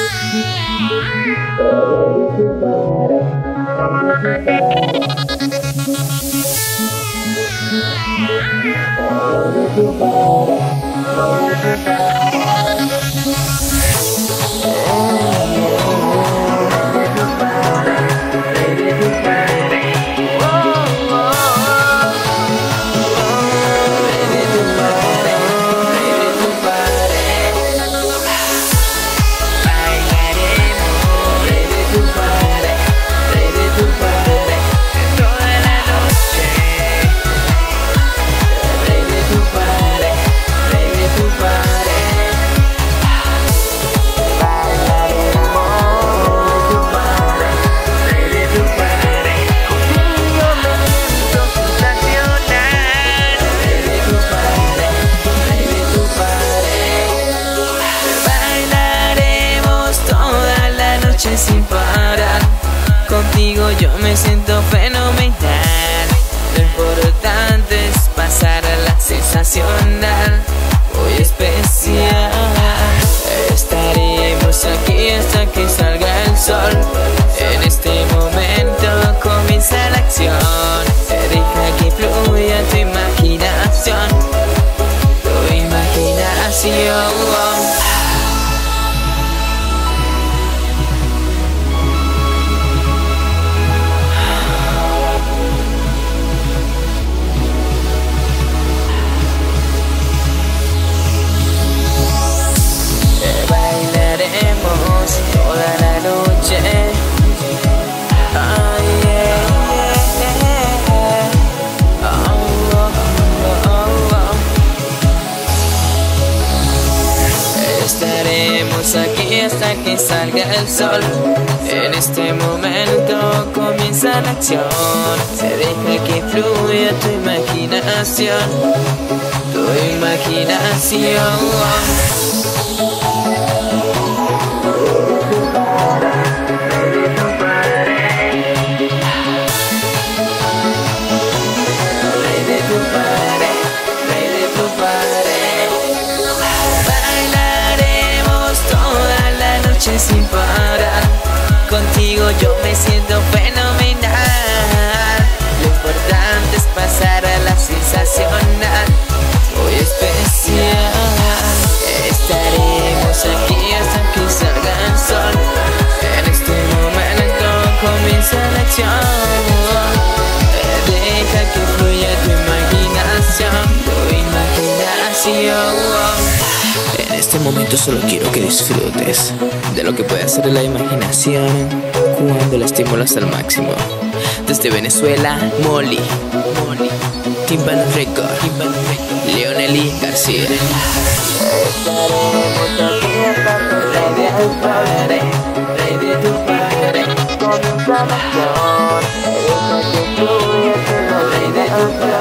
Sin parar, contigo yo me siento fenomenal. Lo importante es pasar a la sensacional, muy especial. Estaremos aquí hasta que salga el sol. En este momento comienza la acción. Deja que fluya tu imaginación, tu imaginación. Toda la noche, oh, yeah, yeah. Oh, oh, oh, oh. Estaremos aquí hasta que salga el sol. En este momento comienza la acción. Se deja que fluya tu imaginación, tu imaginación. Sin parar, contigo yo me siento fenomenal. Lo importante es pasar a la sensacional, muy especial. Estaremos aquí hasta que salga el sol. En este momento comienza la acción. Deja que fluya tu imaginación, tu imaginación. En este momento solo quiero que disfrutes de lo que puede hacer la imaginación cuando la estimulas al máximo. Desde Venezuela, Molly, Timbal Record, Leoneli García. Comienza la acción, deja que fluya tu imaginación.